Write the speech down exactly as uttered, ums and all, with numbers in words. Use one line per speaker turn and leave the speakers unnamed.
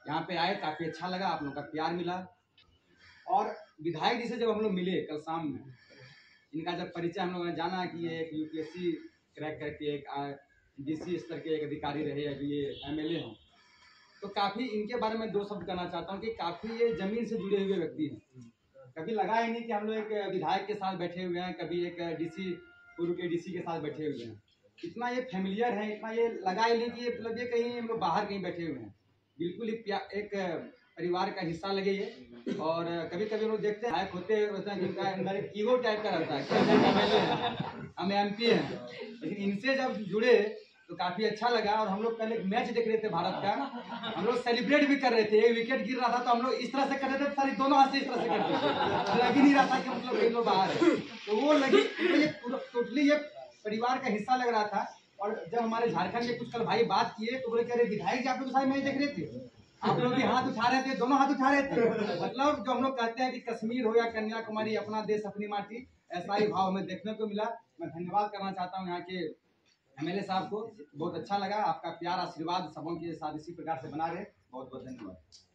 यहाँ पे आए, काफ़ी अच्छा लगा, आप लोगों का प्यार मिला। और विधायक जी से जब हम लोग मिले कल शाम में, इनका जब परिचय हम लोगों ने जाना कि ये एक यूपीएससी क्रैक करके एक डीसी स्तर के एक अधिकारी रहे, अभी ये एमएलए हैं, तो काफ़ी इनके बारे में दो शब्द कहना चाहता हूँ कि काफ़ी ये ज़मीन से जुड़े हुए व्यक्ति हैं। कभी लगा ही नहीं कि हम लोग एक विधायक के साथ बैठे हुए हैं, कभी एक डीसी पूर्व के डीसी के साथ बैठे हुए हैं। इतना ये फैमिलियर है, इतना ये लगा ही नहीं कि ये मतलब ये कहीं हम लोग बाहर कहीं बैठे हुए हैं। बिल्कुल ही एक परिवार का हिस्सा लगे ये। और कभी कभी लोग देखते हैं होते हैं एक ईगो टाइप का रहता है, हम एम पी हैं, लेकिन इनसे जब जुड़े तो काफी अच्छा लगा। और हम लोग कल एक मैच देख रहे थे भारत का, हम लोग सेलिब्रेट भी कर रहे थे, एक विकेट गिर रहा था तो हम लोग इस तरह से कर रहे थे, सारी दोनों हाथ से इस तरह से करते थे, लग ही नहीं रहा था कि मतलब कहीं लोग बाहर है। तो वो लगी तो ये टोटली ये परिवार का हिस्सा लग रहा था। और जब हमारे झारखंड के कुछ कल भाई बात किए तो बोले कह रहे विधायक जी आप लोग सारे मैच देख रहे थे, आप लोग भी हाथ उठा रहे थे, दोनों हाथ उठा रहे थे। मतलब जो हम लोग कहते हैं कि कश्मीर हो या कन्याकुमारी, अपना देश अपनी माटी, ऐसा ही भाव हमें देखने को मिला। मैं धन्यवाद करना चाहता हूँ यहाँ के एमएलए साहब को, बहुत अच्छा लगा, आपका प्यार आशीर्वाद सबों के साथ इसी प्रकार से बना रहे। बहुत बहुत धन्यवाद।